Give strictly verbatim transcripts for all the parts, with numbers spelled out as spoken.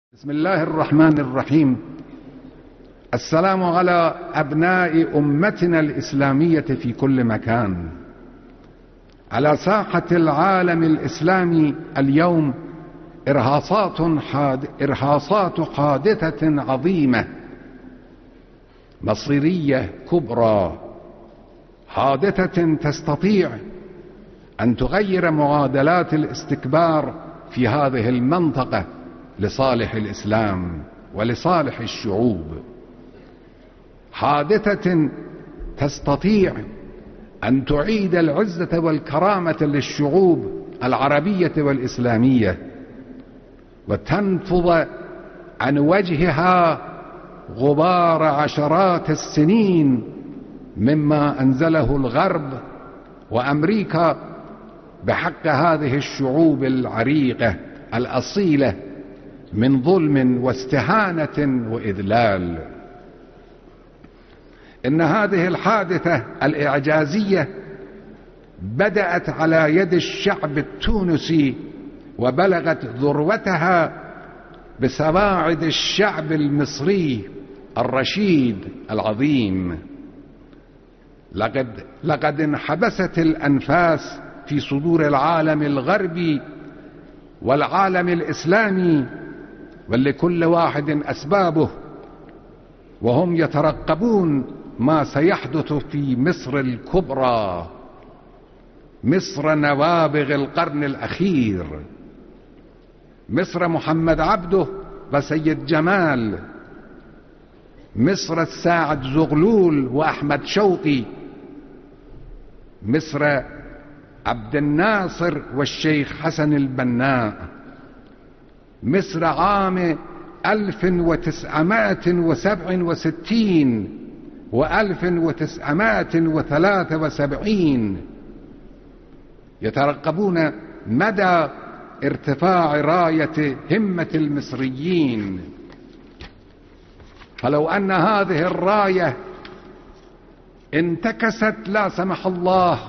بسم الله الرحمن الرحيم. السلام على أبناء أمتنا الإسلامية في كل مكان. على ساحة العالم الإسلامي اليوم إرهاصات حاد... إرهاصات حادثة عظيمة مصيرية كبرى، حادثة تستطيع أن تغير معادلات الاستكبار في هذه المنطقة لصالح الإسلام ولصالح الشعوب، حادثة تستطيع أن تعيد العزة والكرامة للشعوب العربية والإسلامية وتنفض عن وجهها غبار عشرات السنين مما أنزله الغرب وأمريكا بحق هذه الشعوب العريقة الأصيلة من ظلم واستهانة وإذلال. إن هذه الحادثة الإعجازية بدأت على يد الشعب التونسي وبلغت ذروتها بسواعد الشعب المصري الرشيد العظيم. لقد, لقد انحبست الأنفاس في صدور العالم الغربي والعالم الإسلامي، ولكل واحد أسبابه، وهم يترقبون ما سيحدث في مصر الكبرى، مصر نوابغ القرن الأخير، مصر محمد عبده وسيد جمال، مصر الساعد زغلول وأحمد شوقي، مصر عبد الناصر والشيخ حسن البناء، مصر عام ألف وتسعمائة وسبعة وستين وألف وتسعمائة وثلاثة وسبعين. يترقبون مدى ارتفاع راية همة المصريين، فلو أن هذه الراية انتكست لا سمح الله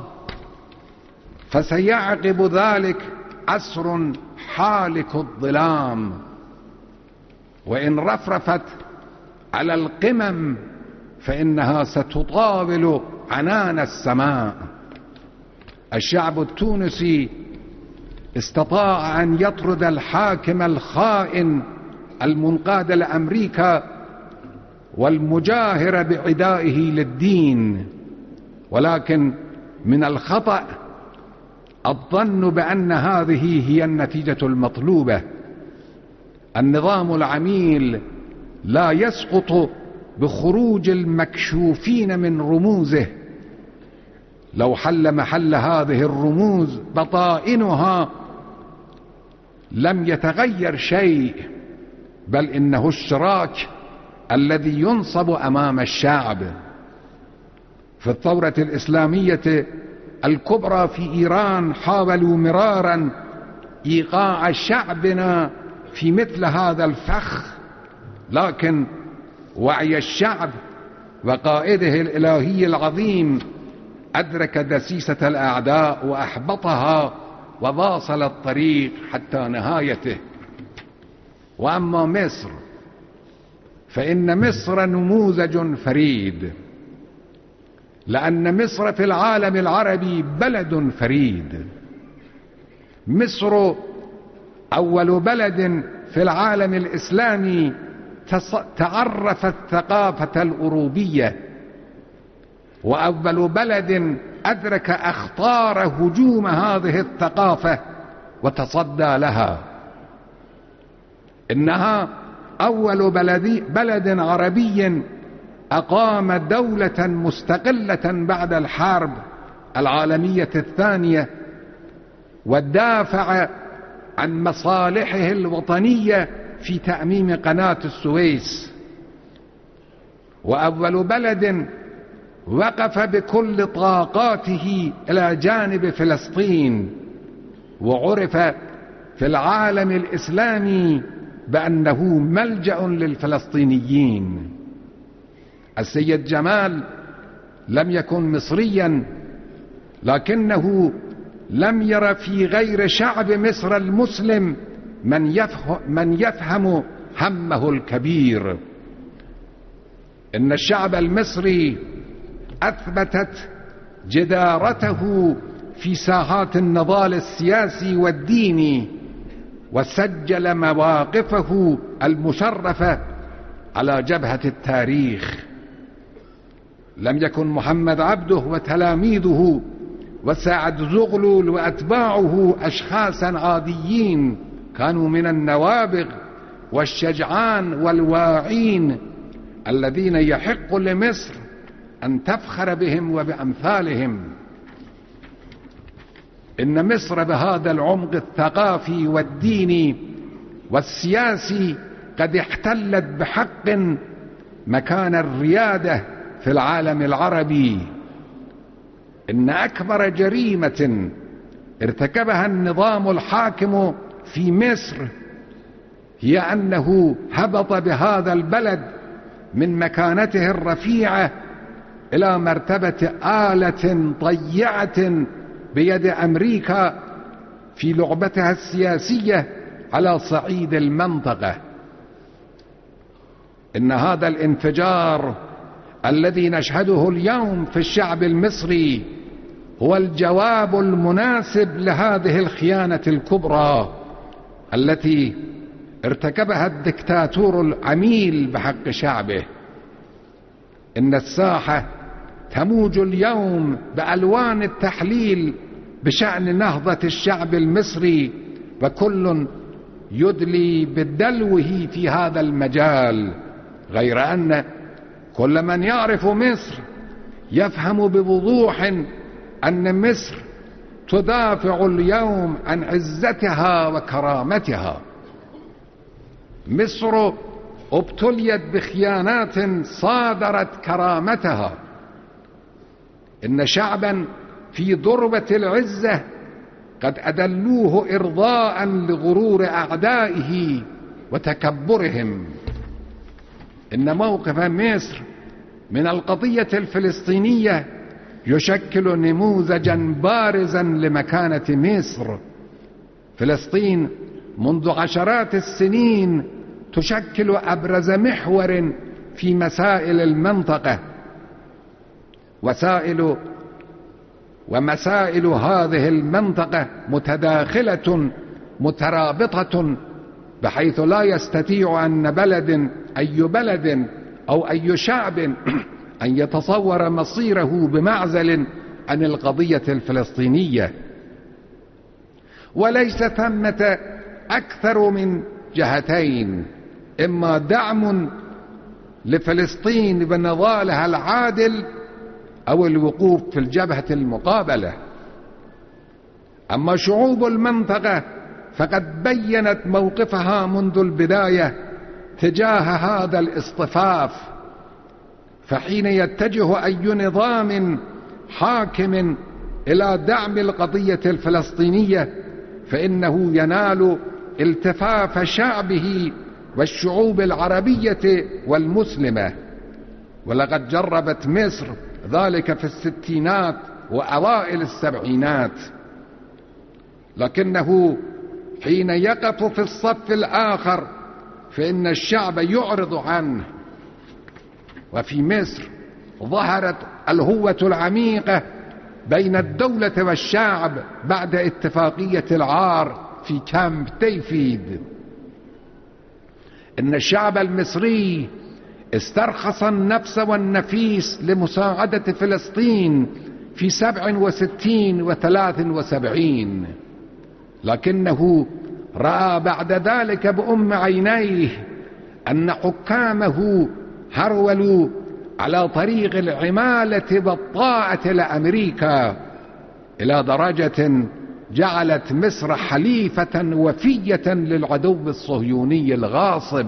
فسيعقب ذلك عصر حالك الظلام، وإن رفرفت على القمم فإنها ستطاول عنان السماء. الشعب التونسي استطاع أن يطرد الحاكم الخائن المنقاد لأمريكا والمجاهر بعدائه للدين، ولكن من الخطأ الظن بأن هذه هي النتيجة المطلوبة. النظام العميل لا يسقط بخروج المكشوفين من رموزه، لو حل محل هذه الرموز بطائنها لم يتغير شيء، بل إنه الشراك الذي ينصب أمام الشعب. في الثورة الإسلامية الكبرى في إيران حاولوا مرارا إيقاع شعبنا في مثل هذا الفخ، لكن وعي الشعب وقائده الإلهي العظيم أدرك دسيسة الأعداء وأحبطها وواصل الطريق حتى نهايته. وأما مصر فإن مصر نموذج فريد، لأن مصر في العالم العربي بلد فريد. مصر أول بلد في العالم الإسلامي تعرف الثقافة الأوروبية، وأول بلد أدرك أخطار هجوم هذه الثقافة وتصدى لها. إنها أول بلد, بلد عربي أقام دولة مستقلة بعد الحرب العالمية الثانية ودافع عن مصالحه الوطنية في تأميم قناة السويس، وأول بلد وقف بكل طاقاته إلى جانب فلسطين، وعرف في العالم الإسلامي بأنه ملجأ للفلسطينيين. السيد جمال لم يكن مصريا، لكنه لم ير في غير شعب مصر المسلم من يفهم, من يفهم همه الكبير. إن الشعب المصري أثبتت جدارته في ساحات النضال السياسي والديني، وسجل مواقفه المشرفة على جبهة التاريخ. لم يكن محمد عبده وتلاميذه وسعد زغلول وأتباعه أشخاصا عاديين، كانوا من النوابغ والشجعان والواعين الذين يحق لمصر أن تفخر بهم وبأمثالهم. إن مصر بهذا العمق الثقافي والديني والسياسي قد احتلت بحق مكان الريادة في العالم العربي. إن أكبر جريمة ارتكبها النظام الحاكم في مصر هي أنه هبط بهذا البلد من مكانته الرفيعة إلى مرتبة آلة طيعة بيد أمريكا في لعبتها السياسية على صعيد المنطقة. إن هذا الانفجار الذي نشهده اليوم في الشعب المصري هو الجواب المناسب لهذه الخيانة الكبرى التي ارتكبها الدكتاتور العميل بحق شعبه. إن الساحة تموج اليوم بألوان التحليل بشأن نهضة الشعب المصري، وكل يدلي بدلوه في هذا المجال، غير أن كل من يعرف مصر يفهم بوضوح أن مصر تدافع اليوم عن عزتها وكرامتها. مصر ابتليت بخيانات صادرت كرامتها. إن شعبا في ذروة العزة قد أدلوه إرضاء لغرور أعدائه وتكبرهم. إن موقف مصر من القضية الفلسطينية يشكل نموذجا بارزا لمكانة مصر. فلسطين منذ عشرات السنين تشكل أبرز محور في مسائل المنطقة، وسائل ومسائل هذه المنطقة متداخلة مترابطة، بحيث لا يستطيع أن بلد أي بلد أو أي شعب أن يتصور مصيره بمعزل عن القضية الفلسطينية. وليس ثمة أكثر من جهتين: إما دعم لفلسطين بنضالها العادل، أو الوقوف في الجبهة المقابلة. أما شعوب المنطقة فقد بيّنت موقفها منذ البداية تجاه هذا الاصطفاف، فحين يتجه أي نظام حاكم إلى دعم القضية الفلسطينية فإنه ينال التفاف شعبه والشعوب العربية والمسلمة. ولقد جربت مصر ذلك في الستينات وأوائل السبعينات، لكنه حين يقف في الصف الآخر فإن الشعب يعرض عنه. وفي مصر ظهرت الهوة العميقة بين الدولة والشعب بعد اتفاقية العار في كامب ديفيد. إن الشعب المصري استرخص النفس والنفيس لمساعدة فلسطين في سبع وستين وثلاث وسبعين، لكنه رأى بعد ذلك بأم عينيه أن حكامه هرولوا على طريق العمالة والطاعة لأمريكا إلى درجة جعلت مصر حليفة وفية للعدو الصهيوني الغاصب.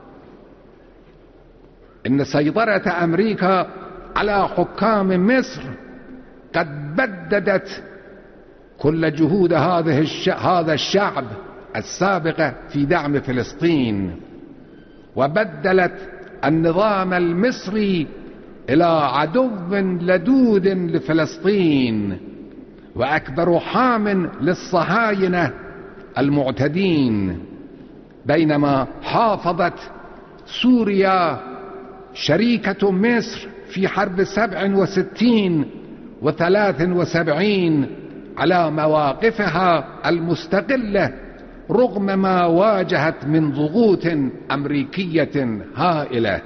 إن سيطرة أمريكا على حكام مصر قد بددت كل جهود هذه الش... هذا الشعب السابقة في دعم فلسطين، وبدلت النظام المصري إلى عدو لدود لفلسطين وأكبر حام للصهاينة المعتدين، بينما حافظت سوريا شريكة مصر في حرب سبع وستين وثلاث وسبعين على مواقفها المستقلة رغم ما واجهت من ضغوط أمريكية هائلة.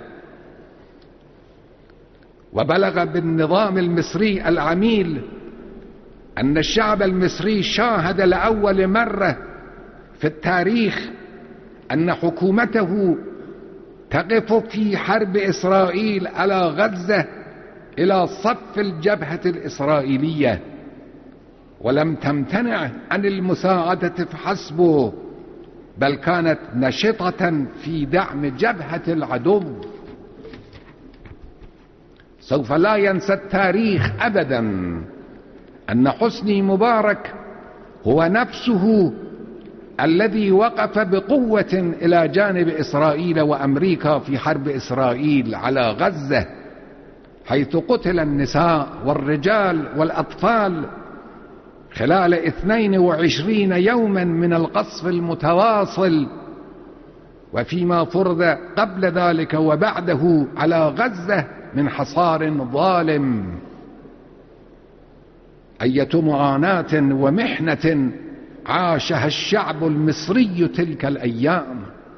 وبلغ بالنظام المصري العميل أن الشعب المصري شاهد لأول مرة في التاريخ أن حكومته تقف في حرب إسرائيل على غزة إلى صف الجبهة الإسرائيلية، ولم تمتنع عن المساعدة فحسب، بل كانت نشطة في دعم جبهة العدو. سوف لا ينسى التاريخ أبدا أن حسني مبارك هو نفسه الذي وقف بقوة إلى جانب إسرائيل وأمريكا في حرب إسرائيل على غزة، حيث قتل النساء والرجال والأطفال خلال اثنين وعشرين يوما من القصف المتواصل، وفيما فرض قبل ذلك وبعده على غزة من حصار ظالم. أية معاناة ومحنة عاشها الشعب المصري تلك الأيام.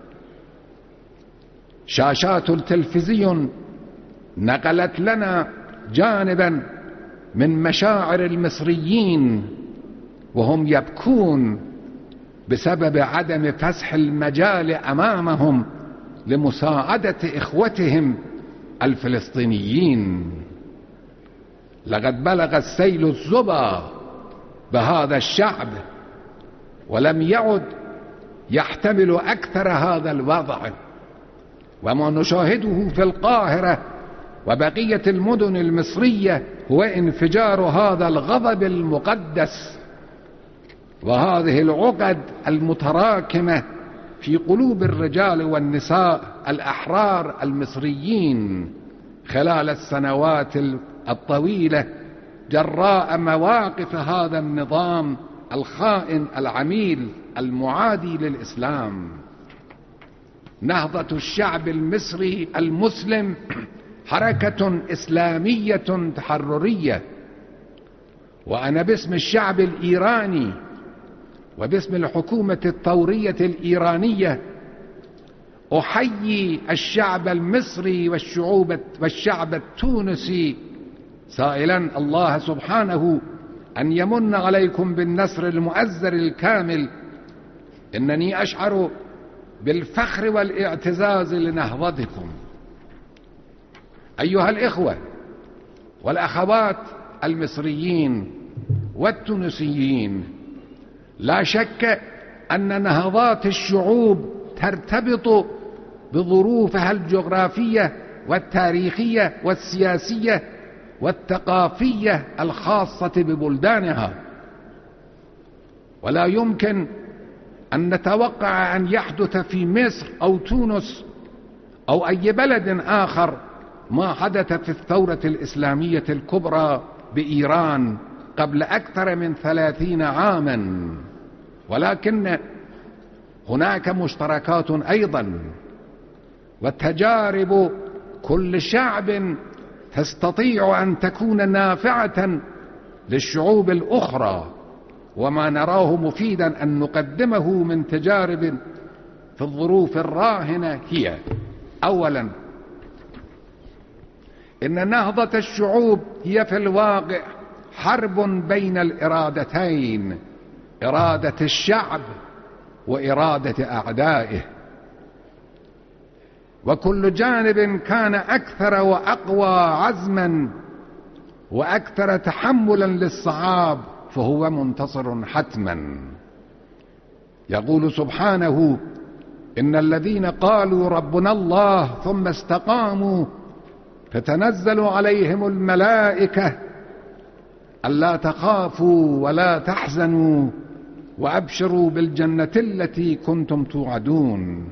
شاشات التلفزيون نقلت لنا جانبا من مشاعر المصريين وهم يبكون بسبب عدم فسح المجال أمامهم لمساعدة إخوتهم الفلسطينيين. لقد بلغ السيل الزبا بهذا الشعب ولم يعد يحتمل أكثر هذا الوضع، وما نشاهده في القاهرة وبقية المدن المصرية هو انفجار هذا الغضب المقدس وهذه العقد المتراكمة في قلوب الرجال والنساء الأحرار المصريين خلال السنوات الطويلة جراء مواقف هذا النظام الخائن العميل المعادي للإسلام. نهضة الشعب المصري المسلم حركة إسلامية تحررية، وأنا باسم الشعب الإيراني وباسم الحكومة الثورية الإيرانية أحيي الشعب المصري والشعوب والشعب التونسي سائلا الله سبحانه أن يمن عليكم بالنصر المؤزر الكامل. إنني أشعر بالفخر والاعتزاز لنهضتكم أيها الإخوة والأخوات المصريين والتونسيين. لا شك أن نهضات الشعوب ترتبط بظروفها الجغرافية والتاريخية والسياسية والثقافية الخاصة ببلدانها، ولا يمكن أن نتوقع أن يحدث في مصر أو تونس أو أي بلد آخر ما حدث في الثورة الإسلامية الكبرى بإيران قبل أكثر من ثلاثين عاما، ولكن هناك مشتركات أيضا، والتجارب كل شعب تستطيع أن تكون نافعة للشعوب الأخرى. وما نراه مفيدا أن نقدمه من تجارب في الظروف الراهنة هي: أولا، إن نهضة الشعوب هي في الواقع حرب بين الإرادتين، إرادة الشعب وإرادة أعدائه، وكل جانب كان أكثر وأقوى عزما وأكثر تحملا للصعاب فهو منتصر حتما. يقول سبحانه: إن الذين قالوا ربنا الله ثم استقاموا تتنزل عليهم الملائكة ألا تخافوا ولا تحزنوا وأبشروا بالجنة التي كنتم توعدون.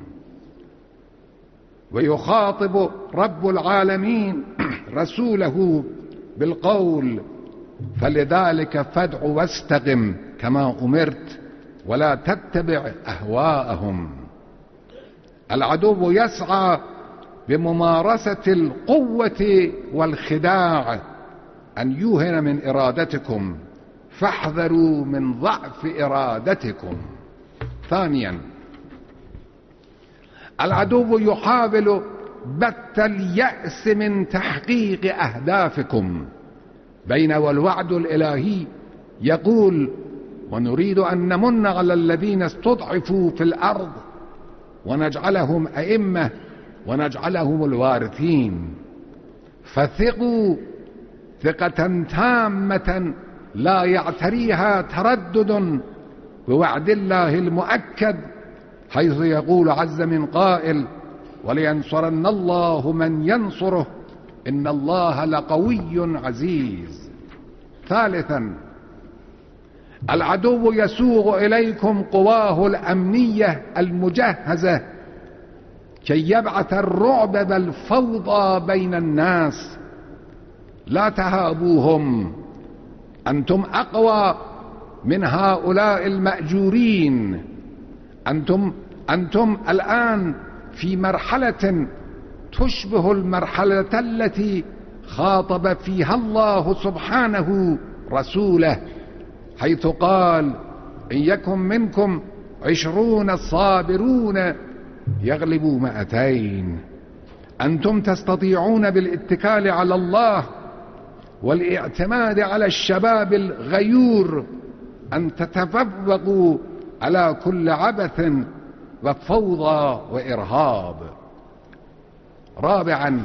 ويخاطب رب العالمين رسوله بالقول: فلذلك فادع واستقم كما أمرت ولا تتبع أهواءهم. العدو يسعى بممارسة القوة والخداع أن يوهن من إرادتكم، فاحذروا من ضعف إرادتكم. ثانيا، العدو يحاول بث اليأس من تحقيق أهدافكم، بين والوعد الإلهي يقول: ونريد أن نمن على الذين استضعفوا في الأرض ونجعلهم أئمة ونجعلهم الوارثين. فثقوا ثقة تامة لا يعتريها تردد بوعد الله المؤكد، حيث يقول عز من قائل: ولينصرن الله من ينصره إن الله لقوي عزيز. ثالثا، العدو يسوغ إليكم قواه الأمنية المجهزة كي يبعث الرعب والفوضى بين الناس. لا تهابوهم، أنتم أقوى من هؤلاء المأجورين. أنتم, أنتم الآن في مرحلة تشبه المرحلة التي خاطب فيها الله سبحانه رسوله، حيث قال: إن يكن منكم عشرون صابرون يغلبوا مئتين. أنتم تستطيعون بالاتكال على الله والاعتماد على الشباب الغيور أن تتفوقوا على كل عبث وفوضى وإرهاب. رابعا،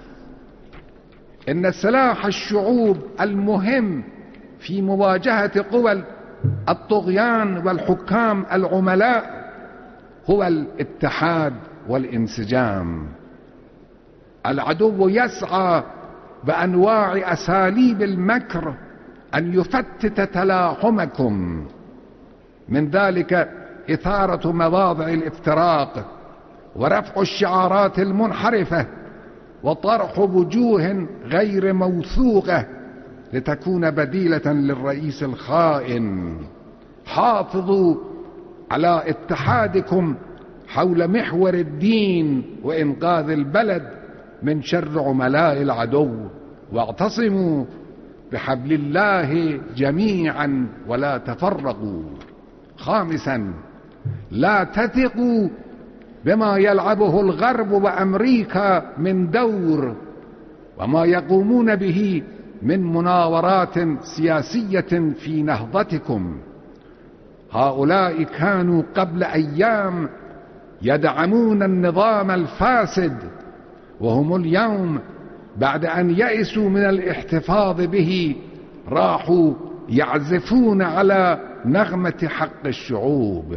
إن سلاح الشعوب المهم في مواجهة قوى الطغيان والحكام العملاء هو الاتحاد والانسجام. العدو يسعى بأنواع أساليب المكر أن يفتت تلاحمكم، من ذلك إثارة مواضع الافتراق ورفع الشعارات المنحرفة وطرح وجوه غير موثوقة لتكون بديلة للرئيس الخائن. حافظوا على اتحادكم حول محور الدين وإنقاذ البلد من شر عملاء العدو، واعتصموا بحبل الله جميعا ولا تفرقوا. خامسا، لا تثقوا بما يلعبه الغرب وأمريكا من دور وما يقومون به من مناورات سياسية في نهضتكم. هؤلاء كانوا قبل أيام يدعمون النظام الفاسد، وهم اليوم بعد أن يئسوا من الاحتفاظ به راحوا يعزفون على نغمة حق الشعوب.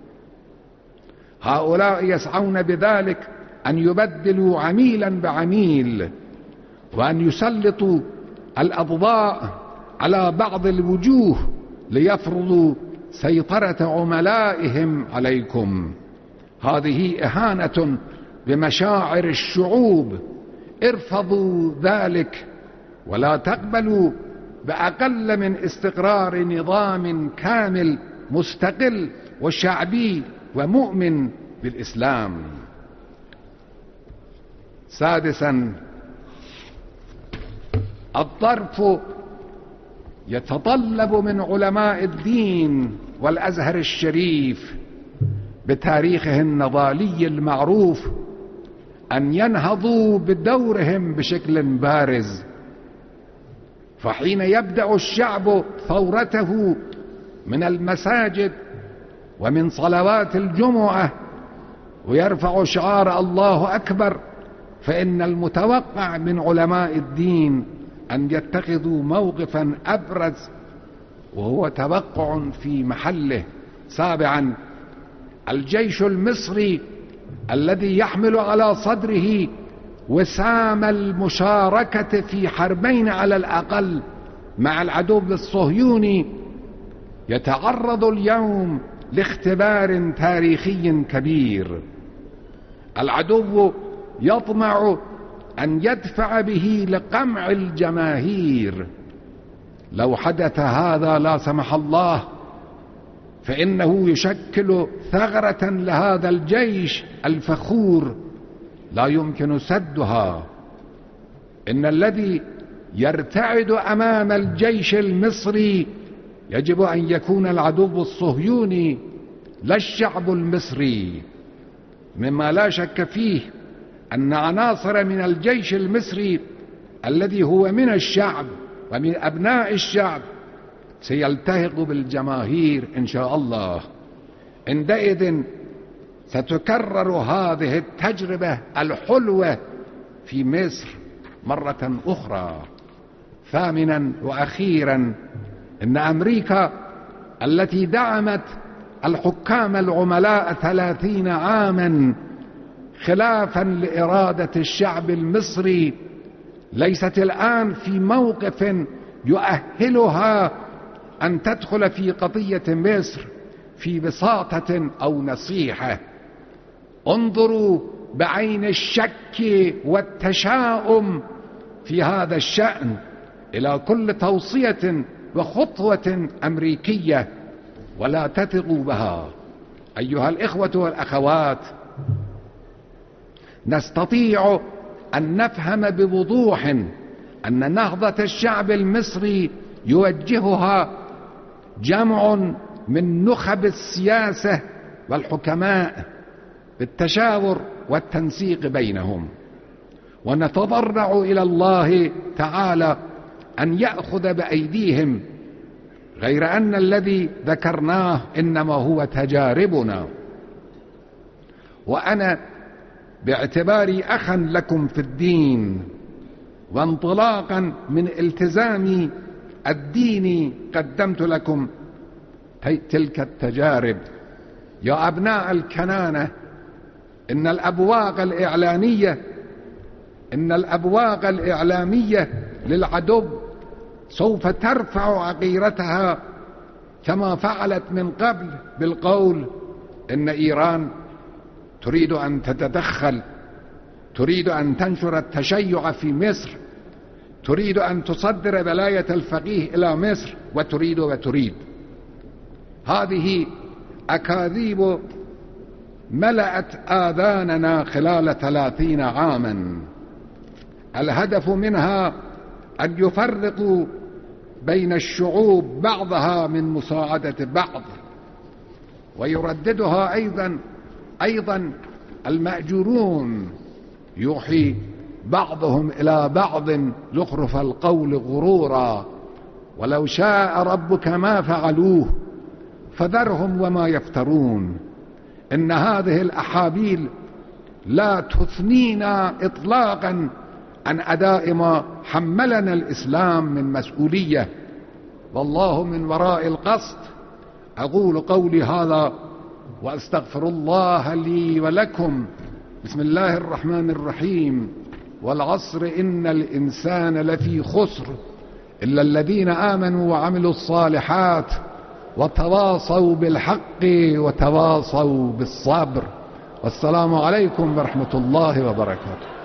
هؤلاء يسعون بذلك أن يبدلوا عميلا بعميل، وأن يسلطوا الأضواء على بعض الوجوه ليفرضوا سيطرة عملائهم عليكم. هذه إهانة بمشاعر الشعوب. ارفضوا ذلك ولا تقبلوا بأقل من استقرار نظام كامل مستقل وشعبي ومؤمن بالإسلام. سادسا، الظرف يتطلب من علماء الدين والأزهر الشريف بتاريخه النضالي المعروف أن ينهضوا بدورهم بشكل بارز. فحين يبدأ الشعب ثورته من المساجد ومن صلوات الجمعة ويرفع شعار الله أكبر، فإن المتوقع من علماء الدين أن يتخذوا موقفا أبرز، وهو توقع في محله. سابعا، الجيش المصري الذي يحمل على صدره وسام المشاركة في حربين على الأقل مع العدو الصهيوني يتعرض اليوم لاختبار تاريخي كبير. العدو يطمع أن يدفع به لقمع الجماهير. لو حدث هذا لا سمح الله فإنه يشكل ثغرة لهذا الجيش الفخور لا يمكن سدها. إن الذي يرتعد أمام الجيش المصري يجب أن يكون العدو الصهيوني لا الشعب المصري، مما لا شك فيه أن عناصر من الجيش المصري الذي هو من الشعب ومن أبناء الشعب سيلتحق بالجماهير إن شاء الله. عندئذ ستكرر هذه التجربة الحلوة في مصر مرة أخرى. ثامنا وأخيرا، إن أمريكا التي دعمت الحكام العملاء ثلاثين عاما خلافا لإرادة الشعب المصري ليست الآن في موقف يؤهلها أن تدخل في قضية مصر في بساطة أو نصيحة. انظروا بعين الشك والتشاؤم في هذا الشأن إلى كل توصية وخطوة أمريكية ولا تثقوا بها. أيها الإخوة والأخوات، نستطيع أن نفهم بوضوح أن نهضة الشعب المصري يوجهها جمع من نخب السياسة والحكماء بالتشاور والتنسيق بينهم، ونتضرع إلى الله تعالى أن يأخذ بأيديهم، غير أن الذي ذكرناه إنما هو تجاربنا. وأنا باعتباري أخا لكم في الدين وانطلاقا من التزامي الديني قدمت لكم تلك التجارب. يا أبناء الكنانة، إن الأبواق الإعلامية إن الأبواق الإعلامية للعدو سوف ترفع عقيرتها كما فعلت من قبل بالقول إن إيران تريد أن تتدخل، تريد أن تنشر التشيع في مصر، تريد أن تصدر ولاية الفقيه إلى مصر، وتريد وتريد. هذه أكاذيب ملأت آذاننا خلال ثلاثين عاما، الهدف منها أن يفرقوا بين الشعوب بعضها من مساعدة بعض، ويرددها أيضا أيضا المأجورون، يوحي بعضهم إلى بعض زخرف القول غرورا، ولو شاء ربك ما فعلوه فذرهم وما يفترون. إن هذه الأحابيل لا تثنينا إطلاقا عن أداء ما حملنا الإسلام من مسؤولية، والله من وراء القصد. أقول قولي هذا وأستغفر الله لي ولكم. بسم الله الرحمن الرحيم. والعصر إن الإنسان لفي خسر إلا الذين آمنوا وعملوا الصالحات وتواصوا بالحق وتواصوا بالصبر. والسلام عليكم ورحمة الله وبركاته.